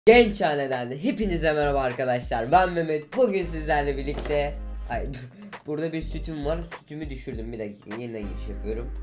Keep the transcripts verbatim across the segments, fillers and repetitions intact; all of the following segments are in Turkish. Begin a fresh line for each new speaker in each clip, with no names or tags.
Genç haneden hepinize merhaba arkadaşlar, ben Mehmet. Bugün sizlerle birlikte Ay, burada bir sütüm var, sütümü düşürdüm. Bir dakika, yeniden giriş yapıyorum.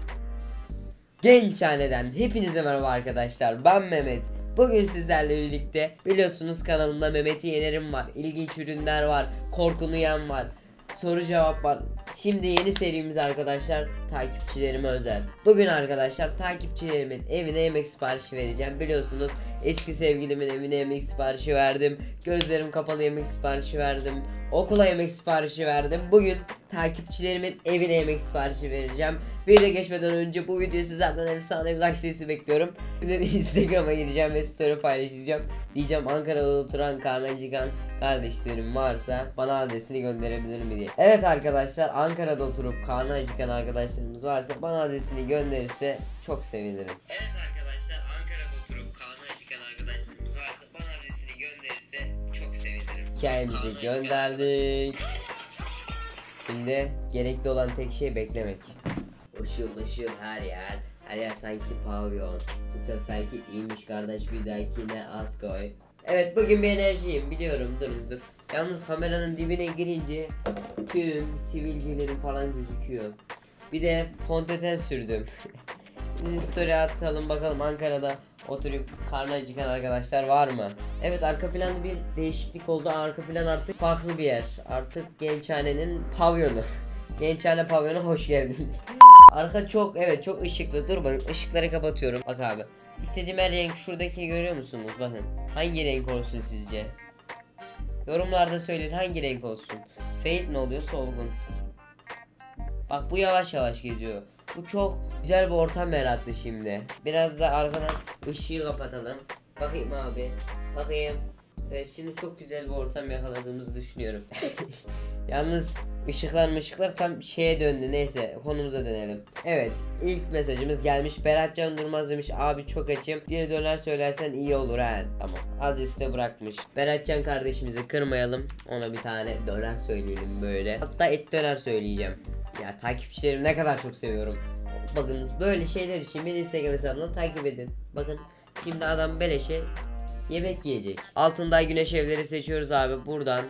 Genç haneden hepinize merhaba arkadaşlar, ben Mehmet. Bugün sizlerle birlikte biliyorsunuz kanalımda Mehmet'i yenerim var, ilginç ürünler var, korkunu yen var, soru cevap var. Şimdi yeni serimiz arkadaşlar takipçilerime özel. Bugün arkadaşlar takipçilerimin evine yemek siparişi vereceğim. Biliyorsunuz eski sevgilimin evine yemek siparişi verdim. Gözlerim kapalı yemek siparişi verdim. Okula yemek siparişi verdim. Bugün takipçilerimin evine yemek siparişi vereceğim. Video geçmeden önce bu videoyu sizlerden efsane bir like sesi bekliyorum. Şimdi bir Instagram'a gireceğim ve story paylaşacağım. Diyeceğim Ankara'da oturan karnacıkan kardeşlerim varsa bana adresini gönderebilir mi diye. Evet arkadaşlar, Ankara'da oturup karnı acıkan arkadaşlarımız varsa bana adresini gönderirse çok sevinirim. Evet arkadaşlar, Ankara'da oturup karnı acıkan arkadaşlarımız varsa bana adresini gönderirse çok sevinirim. Hikayemizi gönderdik. Şimdi gerekli olan tek şey beklemek. Işıl ışıl her yer. Her yer sanki pavyon. Bu seferki iyiymiş kardeş, bir dahakine az koy. Evet, bugün bir enerjiyim biliyorum, durun dur. Yalnız kameranın dibine girince tüm sivilcelerim falan gözüküyor. Bir de fondöten sürdüm. Şimdi story atalım bakalım, Ankara'da oturup karnı acıkan arkadaşlar var mı? Evet, arka planda bir değişiklik oldu. Arka plan artık farklı bir yer. Artık Gençhane'nin pavyonu. Gençhane pavyonu, hoş geldiniz. Arka çok, evet çok ışıklı. Dur bakın, ışıkları kapatıyorum. Bak abi, istediğim her renk şuradaki, görüyor musunuz? Bakın, hangi renk olsun sizce? Yorumlarda söyleyin, hangi renk olsun? Fade ne oluyor? Solgun. Bak, bu yavaş yavaş geziyor. Bu çok güzel bir ortam yarattı şimdi. Biraz da arkadan ışığı kapatalım. Bakayım abi. Bakayım. Evet, şimdi çok güzel bir ortam yakaladığımızı düşünüyorum. Yalnız ışıklar ışıklar tam şeye döndü. Neyse, konumuza dönelim. Evet, ilk mesajımız gelmiş. Beratcan Durmaz demiş, abi çok açım, bir döner söylersen iyi olur ha. Tamam, adresi de bırakmış. Beratcan kardeşimizi kırmayalım, ona bir tane döner söyleyelim böyle. Hatta et döner söyleyeceğim. Ya takipçilerimi ne kadar çok seviyorum. Bakınız, böyle şeyler için beni Instagram hesabından takip edin. Bakın, şimdi adam beleşe yemek yiyecek. Altınday Güneş Evleri seçiyoruz abi buradan.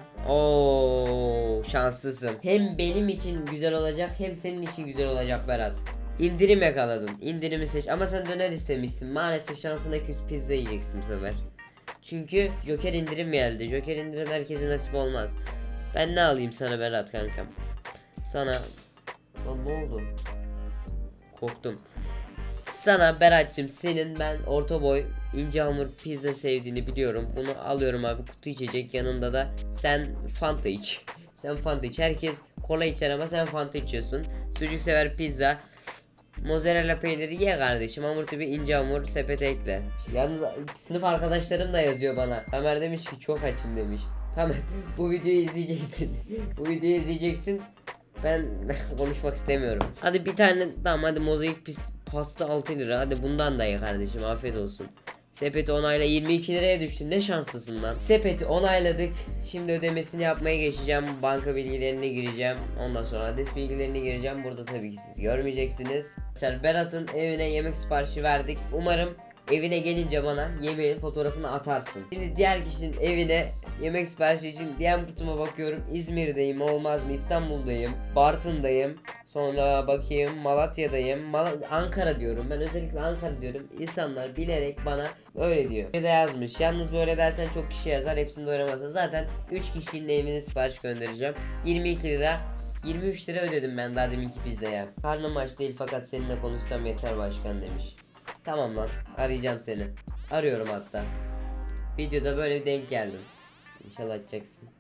Oo, şanslısın. Hem benim için güzel olacak, hem senin için güzel olacak Berat. İndirim yakaladın. İndirimi seç. Ama sen döner istemiştin. Maalesef şansına küs, pizza yiyeceksin bu sefer. Çünkü Joker indirim geldi. Joker indirim herkese nasip olmaz. Ben ne alayım sana Berat kankam? Sana... Lan ne oldu? Korktum. Sana Berat'cığım, senin ben orta boy ince hamur pizza sevdiğini biliyorum. Bunu alıyorum abi, kutu içecek, yanında da sen Fanta iç. Sen Fanta iç. Herkes kola içer ama sen Fanta içiyorsun. Sucuk sever pizza. Mozzarella peyniri ye kardeşim. Hamur tipi ince hamur sepete ekle. Yalnız sınıf arkadaşlarım da yazıyor bana. Ömer demiş ki çok açım demiş. Tamam, bu videoyu izleyeceksin. Bu videoyu izleyeceksin. Ben konuşmak istemiyorum. Hadi bir tane, tamam hadi, mozaik pis pasta altı lira. Hadi bundan da ye kardeşim, afiyet olsun. Sepeti onayla, yirmi iki liraya düştün, ne şanslısın lan. Sepeti onayladık. Şimdi ödemesini yapmaya geçeceğim. Banka bilgilerini gireceğim. Ondan sonra adres bilgilerini gireceğim. Burada tabii ki siz görmeyeceksiniz. Berat'ın evine yemek siparişi verdik. Umarım evine gelince bana yemeğin fotoğrafını atarsın. Şimdi diğer kişinin evine yemek siparişi için D M kutuma bakıyorum. İzmir'deyim, olmaz mı? İstanbul'dayım, Bartın'dayım. Sonra bakayım, Malatya'dayım. Mal Ankara diyorum. Ben özellikle Ankara diyorum. İnsanlar bilerek bana öyle diyor. Bir de yazmış. Yalnız böyle dersen çok kişi yazar, hepsini doyuramazsın. Zaten üç kişinin evine sipariş göndereceğim. yirmi iki lira, yirmi üç lira ödedim ben daha deminki pizzaya. Karnım aç değil fakat seninle konuşsam yeter başkan demiş. Tamam lan, arayacağım seni. Arıyorum hatta. Videoda böyle denk geldim. İnşallah açacaksın.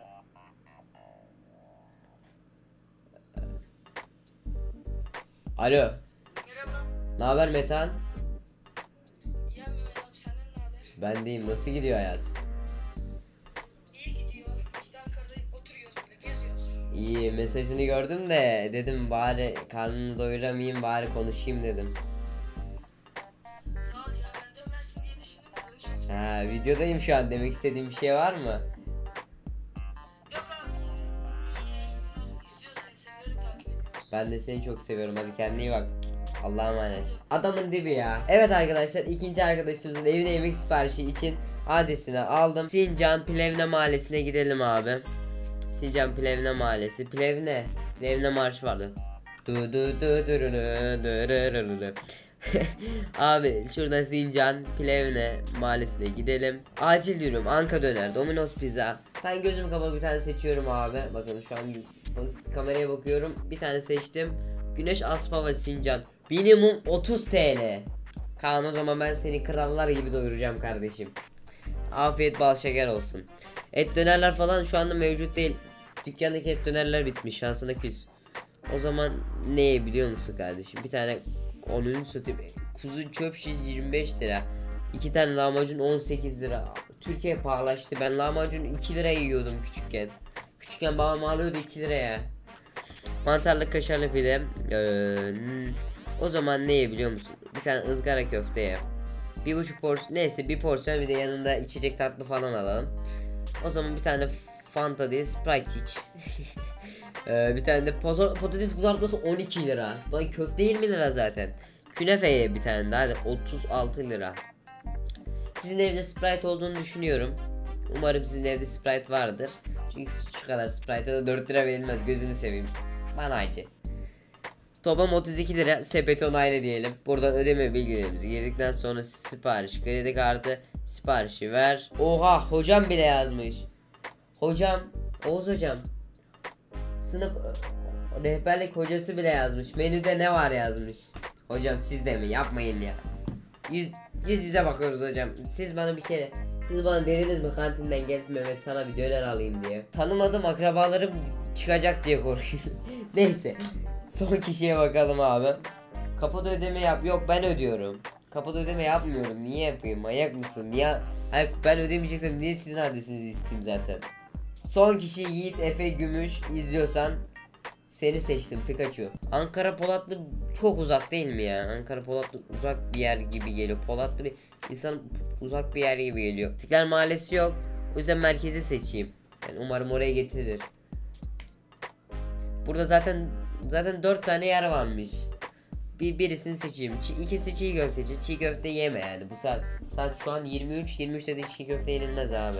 Alo.
Merhaba.
Ne haber Metehan?
Ya Mehmet abi, senden ne haber?
Ben deyim, nasıl gidiyor hayat?
İyi gidiyor. İşte Ankara'da oturuyoruz, böyle geziyoruz.
İyi, mesajını gördüm de dedim bari karnını doyuramayayım, bari konuşayım dedim.
Sağ ol ya, ben dönmezsin diye düşündüm de döneceksin.
Ha, videodayım şu an, demek istediğim bir şey var mı?
Yok abi. İyi yayınlar. İzliyor seni, seviyorum, takip ediyoruz.
Ben de seni çok seviyorum, hadi kendine iyi bak. Allah'a emanet. Adamın dibi ya. Evet arkadaşlar, ikinci arkadaşımızın evine yemek siparişi için adresini aldım. Sincan Plevne Mahallesi'ne gidelim abi. Sincan Plevne Mahallesi. Plevne. Plevne marşı vardı. Du du du du du du du du. Abi şurada Sincan Plevne Mahallesi'ne gidelim. Acil diyorum, Anka döner, Domino's pizza. Ben gözümü kapalı bir tane seçiyorum abi. Bakın şu an kameraya bakıyorum. Bir tane seçtim. Güneş Aspava Sincan. Minimum otuz TL. Kaan, o zaman ben seni krallar gibi doyuracağım kardeşim. Afiyet bal şeker olsun. Et dönerler falan şu anda mevcut değil. Dükkandaki et dönerler bitmiş, şansına küs. O zaman ne biliyor musun kardeşim? Bir tane onun satayım. Kuzu çöp şiş yirmi beş lira. İki tane lahmacun on sekiz lira. Türkiye pahalaştı. Ben lahmacun iki lira yiyordum küçükken. Küçükken babam alıyordu iki liraya. Mantarlı kaşarlı pide. Ee, o zaman ne biliyor musun? Bir tane ızgara köfte ye. Bir buçuk porsiyon, neyse bir porsiyon, bir de yanında içecek tatlı falan alalım. O zaman bir tane Fanta değil, Sprite iç. ee, bir tane de patates kızartması on iki lira. Lan köfte yirmi lira zaten. Künefeye bir tane daha, hadi otuz altı lira. Sizin evde Sprite olduğunu düşünüyorum. Umarım sizin evde Sprite vardır. Çünkü şu kadar Sprite'a da dört lira verilmez, gözünü seveyim. Bana acı. Toplam otuz iki lira, sepeti onayla diyelim. Buradan ödeme bilgilerimizi girdikten sonra sipariş, kredi kartı, siparişi ver. Oha, hocam bile yazmış. Hocam, Oğuz hocam. Sınıf rehberlik hocası bile yazmış. Menüde ne var yazmış. Hocam siz de mi? Yapmayın ya. Yüz, yüz yüze bakıyoruz hocam. Siz bana bir kere, siz bana dediniz mi kantinden gel Mehmet sana bir döner alayım diye. Tanımadığım akrabalarım çıkacak diye korkuyorum. Neyse. Son kişiye bakalım abi. Kapıda ödeme yap. Yok, ben ödüyorum. Kapıda ödeme yapmıyorum. Niye yapayım? Manyak mısın? Niye? Hayır, ben ödemeyeceksem niye sizin adresinizi isteyeyim zaten. Son kişi Yiğit Efe Gümüş. İzliyorsan seni seçtim Pikachu. Ankara Polatlı çok uzak değil mi ya? Ankara Polatlı uzak bir yer gibi geliyor. Polatlı bir insan uzak bir yer gibi geliyor. İstiklal Mahallesi yok. O yüzden merkezi seçeyim. Yani umarım oraya getirir. Burada zaten zaten dört tane yer varmış. Bir birisini seçeyim. Çi, ikisi çiğ köfteci. Çiğ köfte yeme yani. Bu saat saat şu an yirmi üç. yirmi üçte de çiğ köfte yenilmez abi.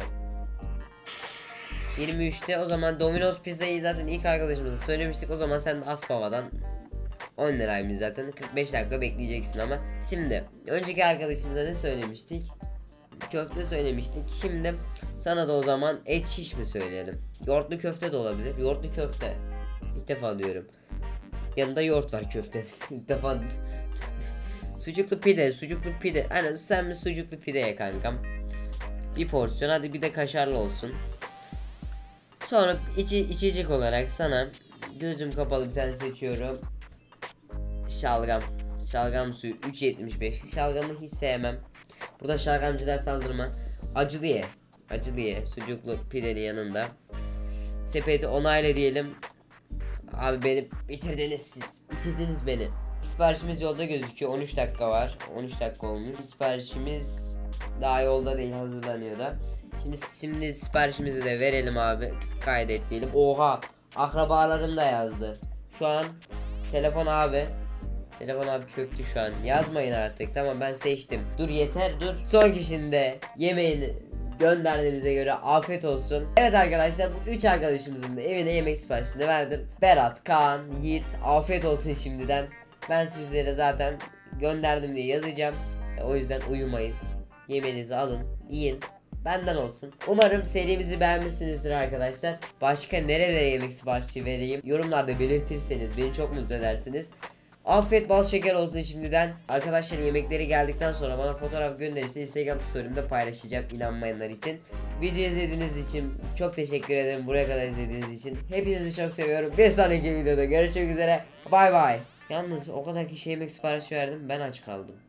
yirmi üçte o zaman Domino's pizzayı zaten ilk arkadaşımıza söylemiştik. O zaman sen de Aspava'dan on liraymış zaten. kırk beş dakika bekleyeceksin ama. Şimdi önceki arkadaşımıza ne söylemiştik? Köfte söylemiştik. Şimdi sana da o zaman et şiş mi söyleyelim? Yoğurtlu köfte de olabilir. Yoğurtlu köfte. İlk defa diyorum. Yanında yoğurt var köfte. İlk defa. Sucuklu pide, sucuklu pide. Aynen, sen mi sucuklu pide ye kankam. Bir porsiyon, hadi bir de kaşarlı olsun. Sonra içi, içecek olarak sana gözüm kapalı bir tane seçiyorum. Şalgam. Şalgam suyu üç yetmiş beş. Şalgamı hiç sevmem. Burada şalgamcılar saldırma. Acılı ye. Acılı ye. Sucuklu pidenin yanında. Sepeti onayla diyelim. Abi beni bitirdiniz siz. Bitirdiniz beni. Siparişimiz yolda gözüküyor. on üç dakika var. on üç dakika olmuş. Siparişimiz daha yolda değil, hazırlanıyor da. Şimdi şimdi siparişimizi de verelim abi. Kaydet diyelim. Oha, akrabalarım da yazdı. Şu an telefon abi. Telefon abi çöktü şu an. Yazmayın artık. Tamam, ben seçtim. Dur yeter dur. Son kişinin de yemeğini gönderdiğimize göre afiyet olsun. Evet arkadaşlar, bu üç arkadaşımızın da evine yemek siparişini verdim. Berat, Kaan, Yiğit, afiyet olsun şimdiden. Ben sizlere zaten gönderdim diye yazacağım. O yüzden uyumayın. Yemeğinizi alın, yiyin. Benden olsun. Umarım serimizi beğenmişsinizdir arkadaşlar. Başka nerelere yemek siparişi vereyim, yorumlarda belirtirseniz beni çok mutlu edersiniz. Afiyet bal şeker olsun şimdiden. Arkadaşlar, yemekleri geldikten sonra bana fotoğraf gönderirse Instagram story'imde paylaşacağım, inanmayanlar için. Video izlediğiniz için çok teşekkür ederim. Buraya kadar izlediğiniz için hepinizi çok seviyorum. Bir sonraki videoda görüşmek üzere. Bay bay. Yalnız o kadar kişi yemek siparişi verdim, ben aç kaldım.